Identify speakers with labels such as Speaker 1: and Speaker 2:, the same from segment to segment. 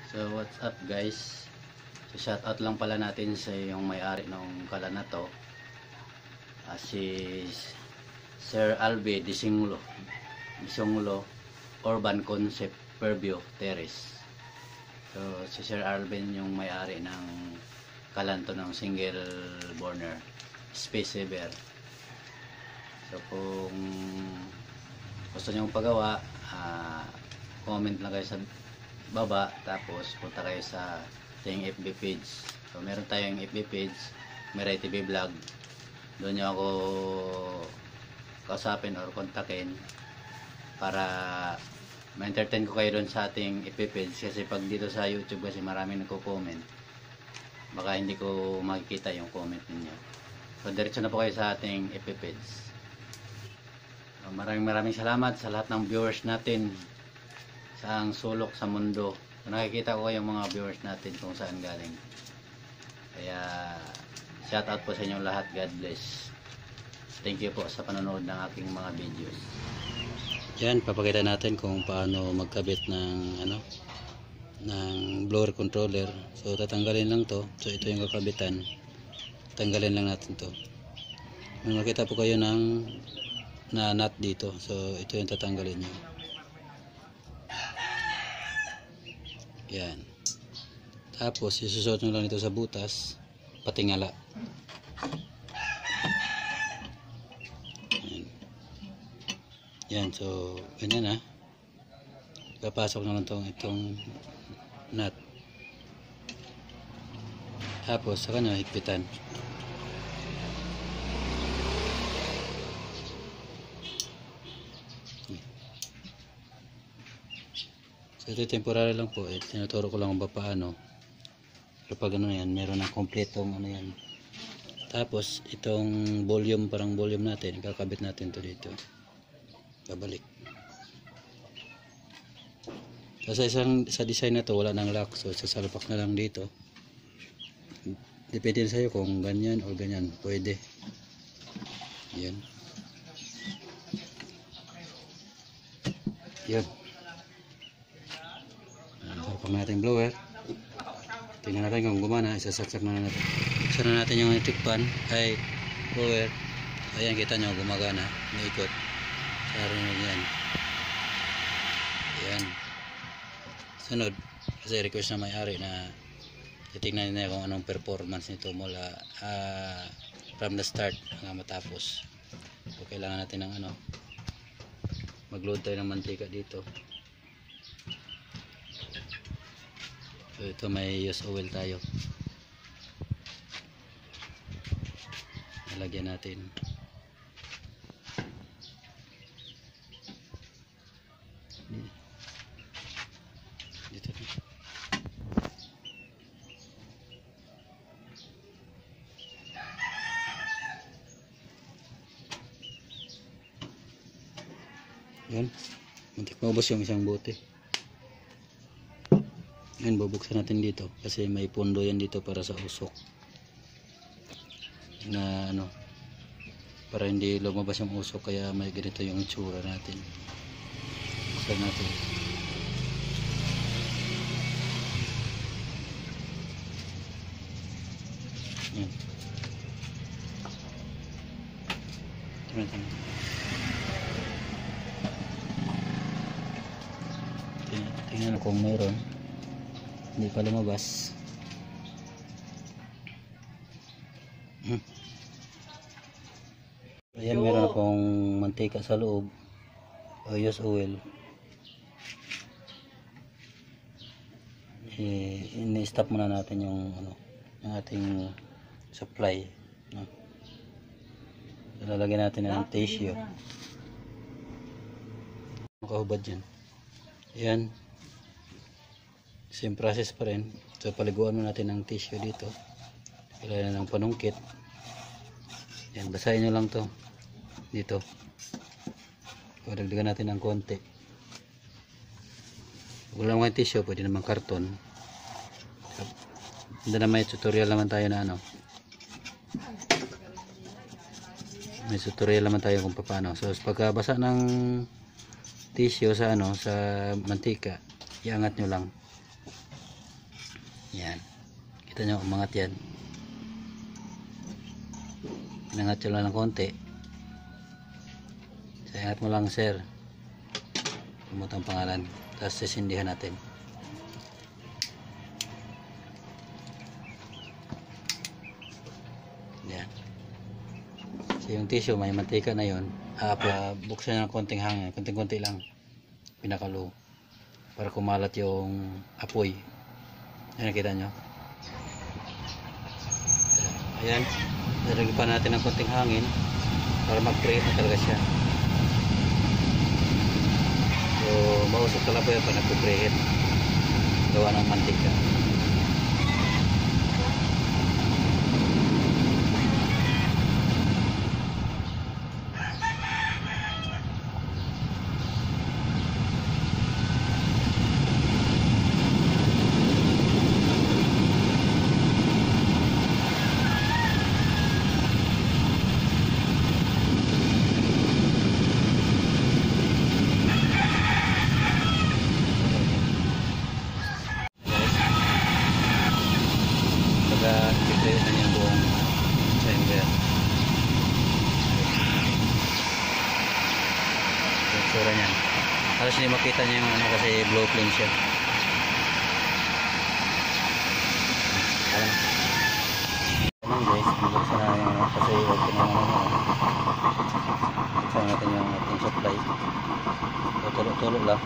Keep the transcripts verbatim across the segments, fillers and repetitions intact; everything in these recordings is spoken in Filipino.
Speaker 1: So what's up guys? So shout out lang pala natin sa yung may-ari ng kalan na to, uh, si Sir Albe Disinglo Disinglo Urban Concept Fairview Terrace. So si Sir Alvin yung may-ari ng kalan to ng single burner space saver. So kung gusto nyo pagawa, uh, comment lang kayo sa baba, tapos punta kayo sa ating F B page. So meron tayong F B page, Miray T V Vlog. Doon nyo ako kausapin or kontakin para ma-entertain ko kayo doon sa ating F B page, kasi pag dito sa YouTube kasi maraming nagko-comment, baka hindi ko makikita yung comment ninyo. So diretso na po kayo sa ating F B page. So, maraming maraming salamat sa lahat ng viewers natin sa ang sulok sa mundo. So, nakikita ko yung mga viewers natin kung saan galing. Kaya shout out po sa inyong lahat. God bless. Thank you po sa panonood ng aking mga videos. Yan, papakita natin kung paano magkabit ng ano ng blower controller. So tatanggalin lang to. So ito yung kakabitan. Tanggalin lang natin to. Kung makita po kayo ng na nut dito. So ito yung tatanggalin nyo. Yan. Tapos isusot nyo lang ito sa butas, patingala. Yan. Yan, so ganyan ha. Papasok na lang itong, itong nut. Tapos sa kanya higpitan. So ito temporary lang po, eh, tinuturo ko lang kung paano. Pero pag ano yan, meron ng kompletong ano yan. Tapos itong volume, parang volume natin, kakabit natin to dito. Babalik. So sa isang sa design na to wala nang lock, so sasalpak na lang dito. Depende sa iyo kung ganyan o ganyan, pwede. Yan. Yan. Sarapang natin blower. Tingnan natin kung gumana. Isasaksak na natin. Buksan na natin yung electric fan ay blower. Ayan, kita nyo gumagana. Naikot. Sarinig yan. Ayan. Sunod, kasi request na may-ari na titignan nila kung anong performance nito mula uh, from the start hanggang matapos. So kailangan natin ng ano, mag-load tayo ng mantika dito. So ito may use oil tayo. Nalagyan natin. Dito. Yan. Muntik maubos yung isang bote. Yan, bubuksan natin dito kasi may pundo yan dito para sa usok na ano, para hindi lumabas yung usok, kaya may ganito yung itsura natin. Buksan natin. Yan. Tingnan natin. Tingnan kung mayroon. Hindi pa lumabas. Hmm. Ayan, meron akong mantika sa loob. O use oil. Eh, ini-stop muna natin yung ano, yung ating supply. No? Lalagyan natin ng tissue. Makahubad yan. Ayan. Same process pa rin. So paliguan mo natin ng tissue dito. Kailangan ng panungkit. Yan, basahin nyo lang to dito. Dagdagan natin ng konti. Kung wala naman tissue, pwede naman karton. Hindi na may tutorial naman tayo na ano. May tutorial naman tayo kung paano. So pagkabasa ng tissue sa ano, sa mantika, iangat nyo lang. Yan. Kita nyo, umangat yan. Inangat nyo lang ng konti. So, ingat mo lang, sir. Lumutang pangalan. Tapos sisindihan natin. Yan. So, yung tissue, may mantika na yun. Uh, buksan nyo ng konting hangin. Konting-konti lang. Pinakalo. Para kumalat yung apoy. Ayan, nakita nyo. Ayan. Nalagyan pa natin ng konting hangin para mag-preheat na talaga siya. So, mausap talaga po yan pa nag-preheat. Gawa ng mantika. I-preheat na niya buong chamber. Yung tsura niyan. Halos hindi makita niya yung ano kasi blow flame siya. Alam. Alam guys, bubuksan na yung ano kasi open na ano na. Buksan natin yung ating supply. Tulog-tulog lang.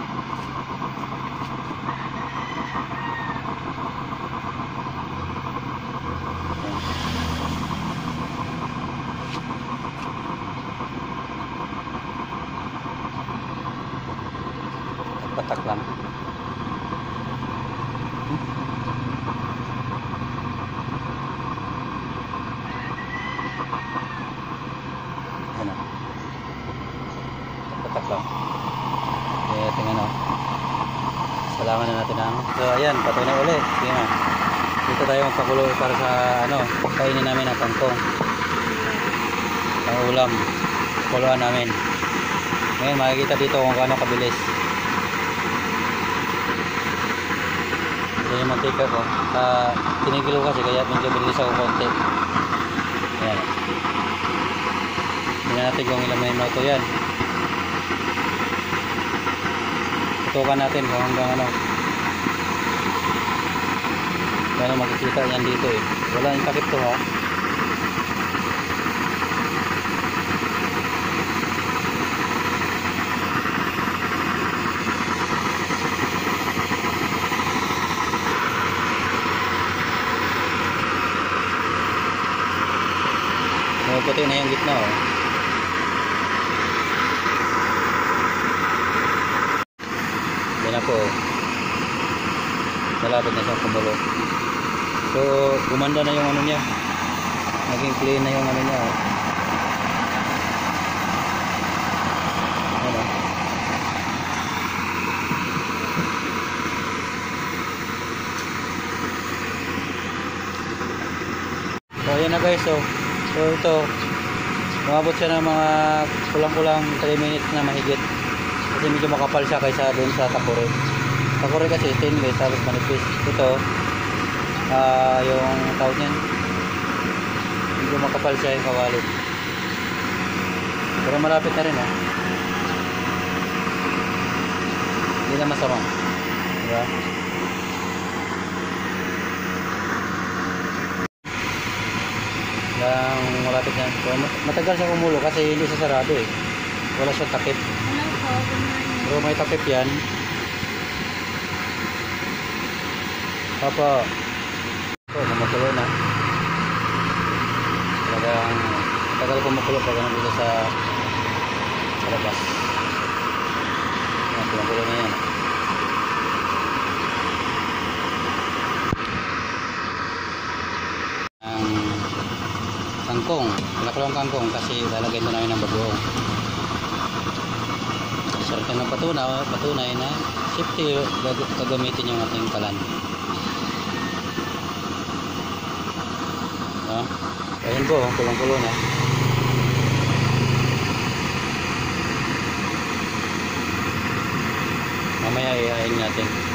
Speaker 1: Patak lang. Hmm? Ano? Patak lang. Kaya tingnan o. Salaman na natin ang. So ayan, patuloy na ulit. Sige na. Dito tayo magpakulo para sa ano, kainin namin ang kangkong. Ang ulam. Kuluan namin. Ngayon makikita dito kung gaano kabilis. Yung mantika ko uh, tinigil ko kasi kaya medyo bilis ako konti. Ayan. Tingnan natin kung ilang minuto yan. Tutukan natin kung hanggang ano kaya makikita yan dito eh. Wala yung takip to ha. Puti na yung gitna oh. Yan na po. Malapit na siyang kumulo. So gumanda na yung ano niya. Naging clean na yung ano niya oh. Ano? So yan na guys oh. So ito, umabot siya ng mga kulang-kulang three minutes na mahigit. Kasi medyo makapal siya kaysa doon sa takore. Takore kasi stainless, tapos manipis. Ito, uh, yung tawag niyan, medyo makapal siya yung kawali. Pero malapit na rin ha. Hindi na masama. Diba? Yang malapit na. So, matagal siya kumulo kasi hindi siya sarado eh. Wala siyang takip. Pero may takip yan. Papa. Ito, kumukulo na. Talagang matagal kumukulo pag nandito sa sa labas. Yan, kumukulo na yan. Kangkong, pinakulong kangkong kasi lalagay ito namin ng bagoong. Sarap ng patunay, patunay na safety gagamitin yung ating kalan. Ah, ayun po, kulong-kulo na. Mamaya iain natin.